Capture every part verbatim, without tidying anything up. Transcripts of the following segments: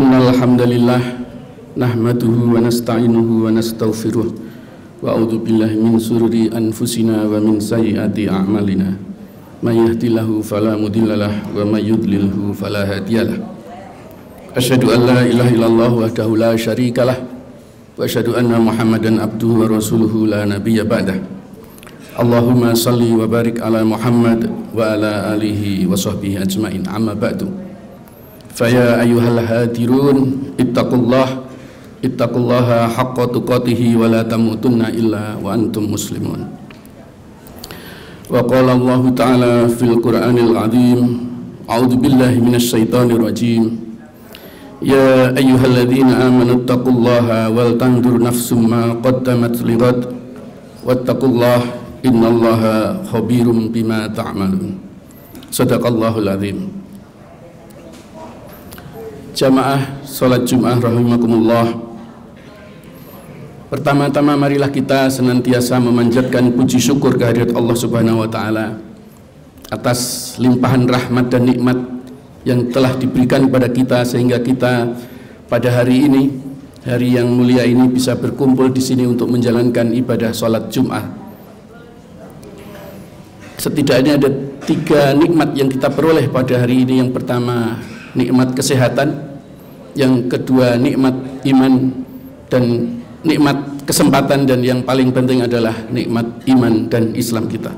Innal hamdalillah nahmaduhu wa nasta'inuhu wa nastaghfiruh wa a'udzu billahi min shururi anfusina wa min sayyiati a'malina. May yahdihillahu fala mudhillalah wa may yudlilhu fala hadiyalah. Asyhadu an la ilaha illallah wahdahu la syarikalah wa asyhadu anna Muhammadan abduhu wa rasuluhu la nabiyya ba'dah. Allahumma salli wa barik ala Muhammad wa ala alihi wa sahbihi ajmain. Amma ba'du. Faya ayyuhal hadirun ittaqullah ittaqullaha haqqa tuqatihi wa la tamutunna illa wa antum muslimun. Wa qala Allah ta'ala fil Qur'anil azim, a'udzu billahi minasy syaithanir rajim. Ya ayyuhalladzina amanu ittaqullaha wal tanzur nafsum ma qaddamat lighad wattaqullaha innallaha khabirum bima ta'malun. Shadaqallahul azim. Jamaah salat Jumat rahimakumullah. Pertama-tama marilah kita senantiasa memanjatkan puji syukur kehadirat Allah Subhanahu wa taala atas limpahan rahmat dan nikmat yang telah diberikan kepada kita sehingga kita pada hari ini, hari yang mulia ini bisa berkumpul di sini untuk menjalankan ibadah salat Jumat. Setidaknya ada tiga nikmat yang kita peroleh pada hari ini. Yang pertama, nikmat kesehatan. Yang kedua, nikmat iman, dan nikmat kesempatan, dan yang paling penting adalah nikmat iman dan Islam kita.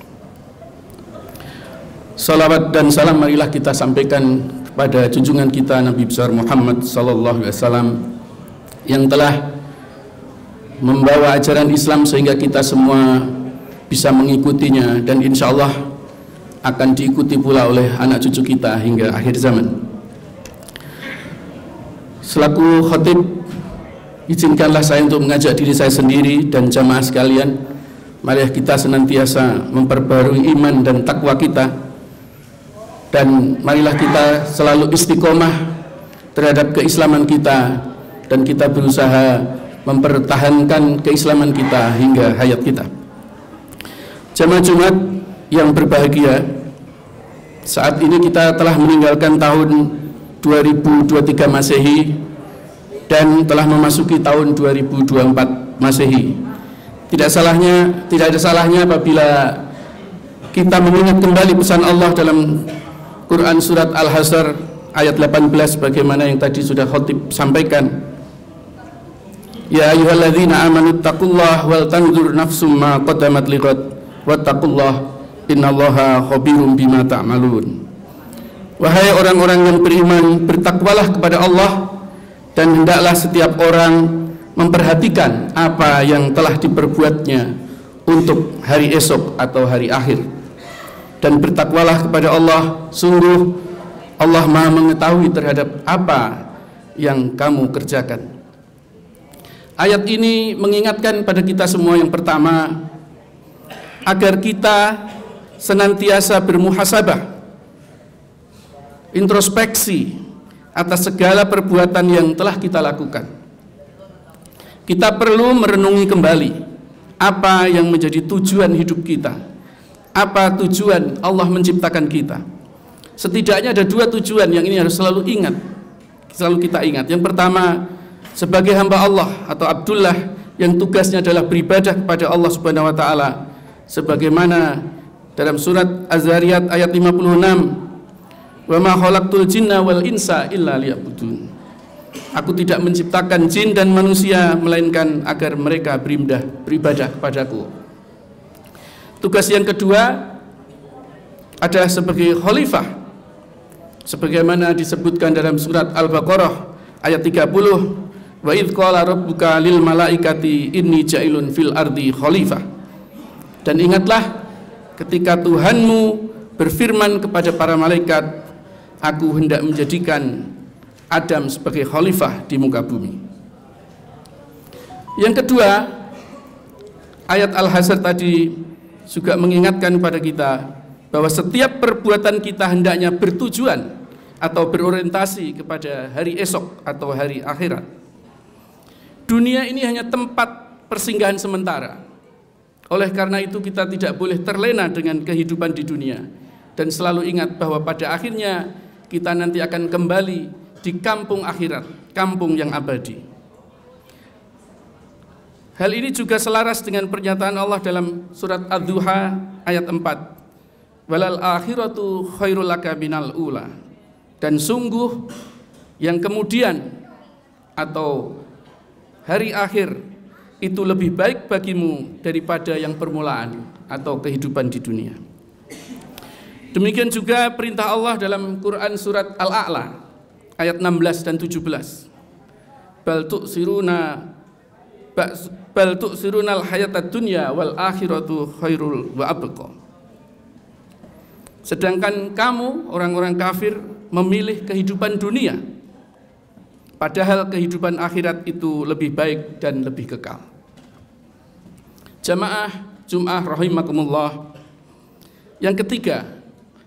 Salawat dan salam marilah kita sampaikan kepada junjungan kita Nabi besar Muhammad sallallahu alaihi wasallam yang telah membawa ajaran Islam sehingga kita semua bisa mengikutinya, dan insya Allah akan diikuti pula oleh anak cucu kita hingga akhir zaman. Selaku khatib, izinkanlah saya untuk mengajak diri saya sendiri dan jamaah sekalian, marilah kita senantiasa memperbarui iman dan takwa kita, dan marilah kita selalu istiqomah terhadap keislaman kita, dan kita berusaha mempertahankan keislaman kita hingga hayat kita. Jamaah Jumat yang berbahagia, saat ini kita telah meninggalkan tahun dua ribu dua puluh tiga Masehi dan telah memasuki tahun dua ribu dua puluh empat Masehi. Tidak salahnya, tidak ada salahnya apabila kita mengingat kembali pesan Allah dalam Quran surat Al-Hasyr ayat delapan belas bagaimana yang tadi sudah khatib sampaikan. Ya ayyuhalladzina amanu taqullaha wal tanzur nafsum ma qaddamat lighad wattaqullaha innallaha khabirum bima ta'malun. Wahai orang-orang yang beriman, bertakwalah kepada Allah, dan hendaklah setiap orang memperhatikan apa yang telah diperbuatnya untuk hari esok atau hari akhir. Dan bertakwalah kepada Allah, sungguh Allah Maha mengetahui terhadap apa yang kamu kerjakan. Ayat ini mengingatkan pada kita semua yang pertama, agar kita senantiasa bermuhasabah, introspeksi atas segala perbuatan yang telah kita lakukan. Kita perlu merenungi kembali apa yang menjadi tujuan hidup kita, apa tujuan Allah menciptakan kita. Setidaknya ada dua tujuan yang ini harus selalu ingat, selalu kita ingat. Yang pertama, sebagai hamba Allah atau Abdullah yang tugasnya adalah beribadah kepada Allah Subhanahu wa taala, sebagaimana dalam surat Az-Zariyat ayat lima puluh enam, wa ma khalaqtul jinna wal insa illa liya'budun. Aku tidak menciptakan jin dan manusia melainkan agar mereka beribadah beribadah kepadaku. Tugas yang kedua adalah sebagai khalifah, sebagaimana disebutkan dalam surat Al-Baqarah ayat tiga puluh, wa idz qala rabbuka lil malaikati inni ja'ilun fil ardi khalifah. Dan ingatlah ketika Tuhanmu berfirman kepada para malaikat, aku hendak menjadikan Adam sebagai khalifah di muka bumi. Yang kedua, ayat Al-Hasyr tadi juga mengingatkan pada kita bahwa setiap perbuatan kita hendaknya bertujuan atau berorientasi kepada hari esok atau hari akhirat. Dunia ini hanya tempat persinggahan sementara. Oleh karena itu kita tidak boleh terlena dengan kehidupan di dunia, dan selalu ingat bahwa pada akhirnya kita nanti akan kembali di kampung akhirat, kampung yang abadi. Hal ini juga selaras dengan pernyataan Allah dalam surat Ad-Duha ayat empat. Walal akhiratu khairul laka minal ula. Dan sungguh yang kemudian atau hari akhir itu lebih baik bagimu daripada yang permulaan atau kehidupan di dunia. Demikian juga perintah Allah dalam Quran surat Al-A'la ayat enam belas dan tujuh belas. Bal tu'siruna bal tu'sirunal hayatad dunya wal akhiratu khairul wa abqa. Sedangkan kamu orang-orang kafir memilih kehidupan dunia, padahal kehidupan akhirat itu lebih baik dan lebih kekal. Jamaah Jum'ah rahimakumullah. Yang ketiga,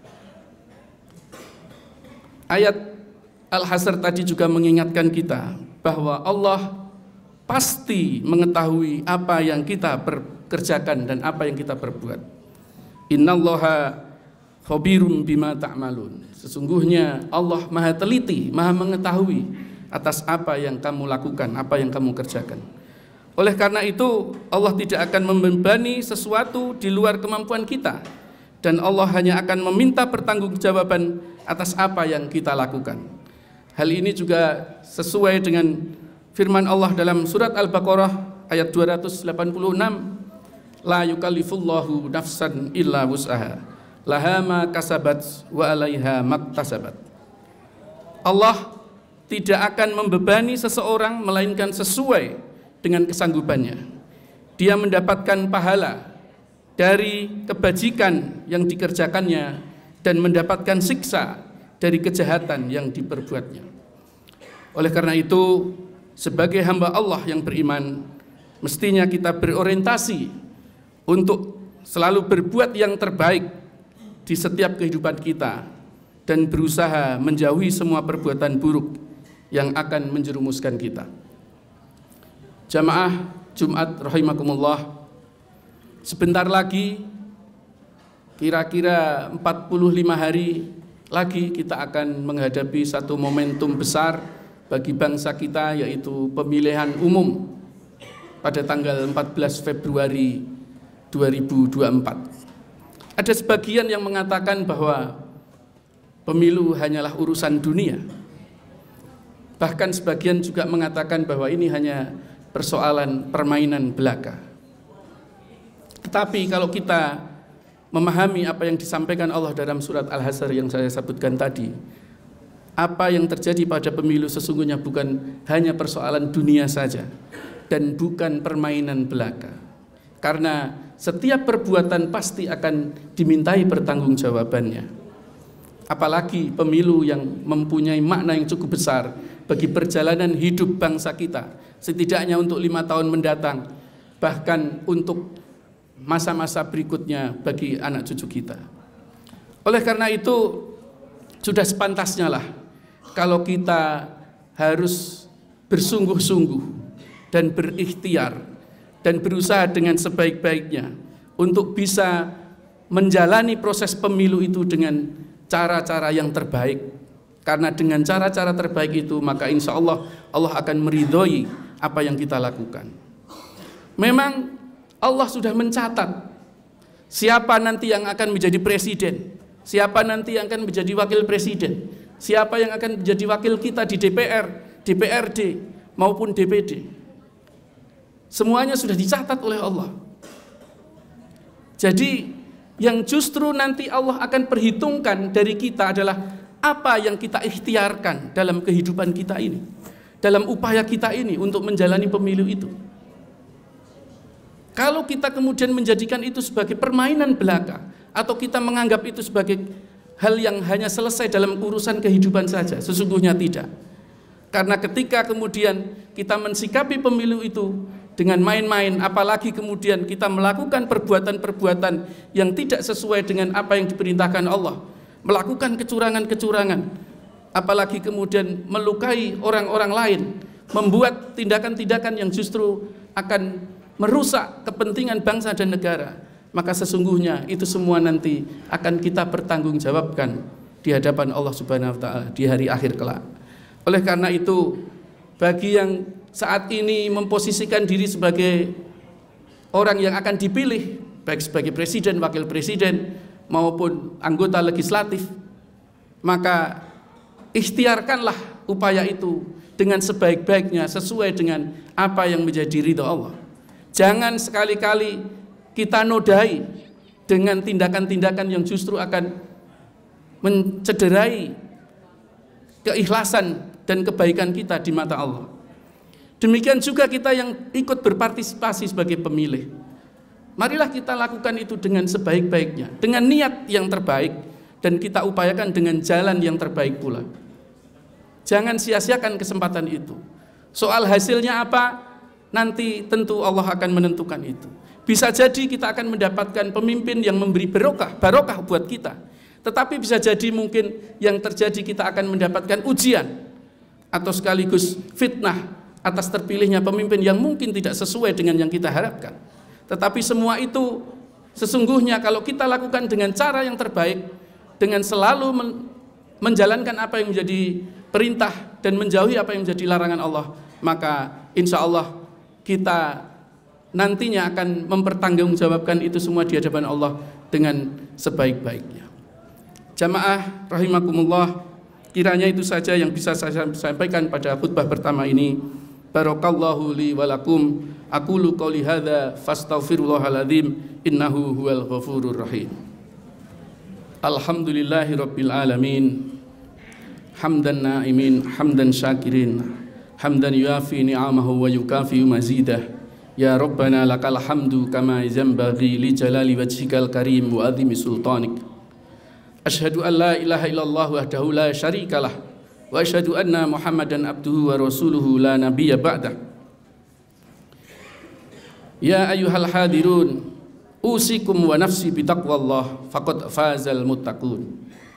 ayat Al-Hasr tadi juga mengingatkan kita bahwa Allah pasti mengetahui apa yang kita kerjakan dan apa yang kita perbuat. Innallaha khabirum bima ta'malun. Sesungguhnya Allah maha teliti, maha mengetahui atas apa yang kamu lakukan, apa yang kamu kerjakan. Oleh karena itu Allah tidak akan membebani sesuatu di luar kemampuan kita, dan Allah hanya akan meminta pertanggungjawaban atas apa yang kita lakukan. Hal ini juga sesuai dengan firman Allah dalam surat Al-Baqarah ayat dua ratus delapan puluh enam. La yukallifullahu nafsan illa wus'aha, laha ma kasabat wa alaiha maktasabat. Allah tidak akan membebani seseorang melainkan sesuai dengan kesanggupannya. Dia mendapatkan pahala dari kebajikan yang dikerjakannya dan mendapatkan siksa dari kejahatan yang diperbuatnya. Oleh karena itu, sebagai hamba Allah yang beriman, mestinya kita berorientasi untuk selalu berbuat yang terbaik di setiap kehidupan kita dan berusaha menjauhi semua perbuatan buruk yang akan menjerumuskan kita. Jamaah Jumat rahimakumullah, sebentar lagi, kira-kira empat puluh lima hari lagi, kita akan menghadapi satu momentum besar bagi bangsa kita, yaitu pemilihan umum pada tanggal empat belas Februari dua ribu dua puluh empat. Ada sebagian yang mengatakan bahwa pemilu hanyalah urusan dunia. Bahkan sebagian juga mengatakan bahwa ini hanya persoalan permainan belaka. Tetapi kalau kita memahami apa yang disampaikan Allah dalam surat Al-Hasr yang saya sebutkan tadi, apa yang terjadi pada pemilu sesungguhnya bukan hanya persoalan dunia saja dan bukan permainan belaka. Karena setiap perbuatan pasti akan dimintai pertanggungjawabannya. Apalagi pemilu yang mempunyai makna yang cukup besar bagi perjalanan hidup bangsa kita, setidaknya untuk lima tahun mendatang, bahkan untuk masa-masa berikutnya bagi anak cucu kita. Oleh karena itu, sudah sepantasnya lah kalau kita harus bersungguh-sungguh dan berikhtiar dan berusaha dengan sebaik-baiknya untuk bisa menjalani proses pemilu itu dengan cara-cara yang terbaik. Karena dengan cara-cara terbaik itu, maka insya Allah Allah akan meridhoi apa yang kita lakukan. Memang Allah sudah mencatat siapa nanti yang akan menjadi presiden, siapa nanti yang akan menjadi wakil presiden, siapa yang akan menjadi wakil kita di D P R, D P R D maupun D P D. Semuanya sudah dicatat oleh Allah. Jadi yang justru nanti Allah akan perhitungkan dari kita adalah apa yang kita ikhtiarkan dalam kehidupan kita ini, dalam upaya kita ini untuk menjalani pemilu itu. Kalau kita kemudian menjadikan itu sebagai permainan belaka, atau kita menganggap itu sebagai hal yang hanya selesai dalam urusan kehidupan saja, sesungguhnya tidak. Karena ketika kemudian kita mensikapi pemilu itu dengan main-main, apalagi kemudian kita melakukan perbuatan-perbuatan yang tidak sesuai dengan apa yang diperintahkan Allah, melakukan kecurangan-kecurangan, apalagi kemudian melukai orang-orang lain, membuat tindakan-tindakan yang justru akan merusak kepentingan bangsa dan negara, maka sesungguhnya itu semua nanti akan kita pertanggungjawabkan di hadapan Allah Subhanahu wa taala di hari akhir kelak. Oleh karena itu, bagi yang saat ini memposisikan diri sebagai orang yang akan dipilih, baik sebagai presiden, wakil presiden, maupun anggota legislatif, maka ikhtiarkanlah upaya itu dengan sebaik-baiknya, sesuai dengan apa yang menjadi ridha Allah. Jangan sekali-kali kita nodai dengan tindakan-tindakan yang justru akan mencederai keikhlasan dan kebaikan kita di mata Allah. Demikian juga kita yang ikut berpartisipasi sebagai pemilih. Marilah kita lakukan itu dengan sebaik-baiknya, dengan niat yang terbaik, dan kita upayakan dengan jalan yang terbaik pula. Jangan sia-siakan kesempatan itu. Soal hasilnya apa, nanti tentu Allah akan menentukan itu. Bisa jadi kita akan mendapatkan pemimpin yang memberi barokah, barokah buat kita. Tetapi bisa jadi mungkin yang terjadi kita akan mendapatkan ujian atau sekaligus fitnah atas terpilihnya pemimpin yang mungkin tidak sesuai dengan yang kita harapkan. Tetapi semua itu sesungguhnya kalau kita lakukan dengan cara yang terbaik, dengan selalu men menjalankan apa yang menjadi perintah dan menjauhi apa yang menjadi larangan Allah, maka insya Allah kita nantinya akan mempertanggungjawabkan itu semua di hadapan Allah dengan sebaik-baiknya. Jamaah rahimakumullah, kiranya itu saja yang bisa saya sampaikan pada khutbah pertama ini. Barakallahu li walakum, aqulu qouli hadza fastaghfirullahaladzim, innahu huwal ghafurur rahim. Alhamdulillahi rabbil alamin, hamdan na'imin, hamdan syakirin, hamdan yuafi ni'amahu wa yukafi mazidah. Ya Rabbana lakal hamdu kama yanbaghi li jalali wajhikal karim wa azimi sultanik. Asyhadu an la ilaha illallah wahdahu la syarikalah, wa asyhadu anna Muhammadan abduhu wa rasuluhu la nabiyya ba'dah. Ya ayyuhal hadirun, usikum wa nafsi bitaqwallah, faqad fazal muttaqun.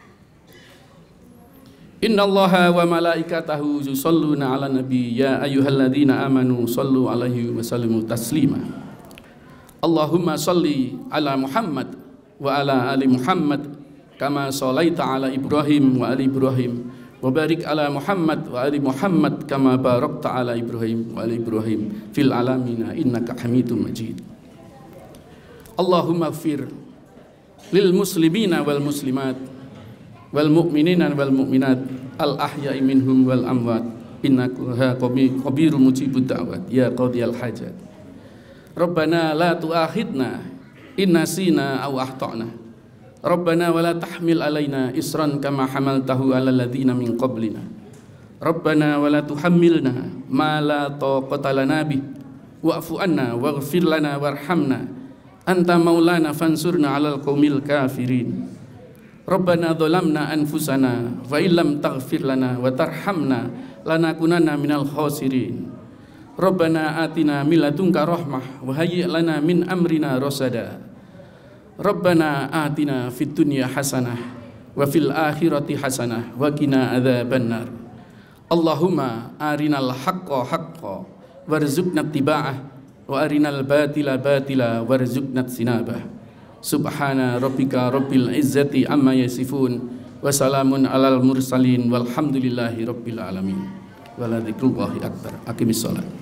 Innallaha wa malaikatahu yusholluna 'alan nabi, ya ayyuhalladzina amanu shallu 'alaihi wa sallimu taslima. Allahumma shalli 'ala Muhammad wa 'ala ali Muhammad kama sholaita 'ala Ibrahim wa ali Ibrahim, wa barik 'ala Muhammad wa ali Muhammad kama barakta 'ala Ibrahim wa ali Ibrahim fil alamina innaka Hamidum Majid. Allahumma ighfir lil muslimina wal muslimat wal mu'minina wal mu'minat al ahya'i minhum wal amwat, innaka khabirun mujibud da'wat ya qadiyal hajat. Rabbana la tu'akhidna in nasina aw akhtana. Rabbana wa la tahmil alaina isran kama hamaltahu ala alladhina min qablina. Rabbana wa la tuhammilna ma la taqata lana bih, wa'fu anna waghfir lana warhamna anta maulana fansurna 'alal qaumil kafirin. Rabbana dhalamna anfusana wa illam taghfir lana wa tarhamna lanakunanna minal khasirin. Rabbana atina min ladunka rahmah wa hayyi' lana min amrina rasada. Rabbana atina fid dunya hasanah wa fil akhirati hasanah wa qina adzabannar. Allahumma arinal haqqo haqqo warzuqna ittiba'ah wa arinal batila batila warzuqna sinabah. Subhana rabbika rabbil izzati amma yasifun wa salamun alal mursalin walhamdulillahi rabbil alamin. Wa la dzikrullahi akbar. Aqimis shalah.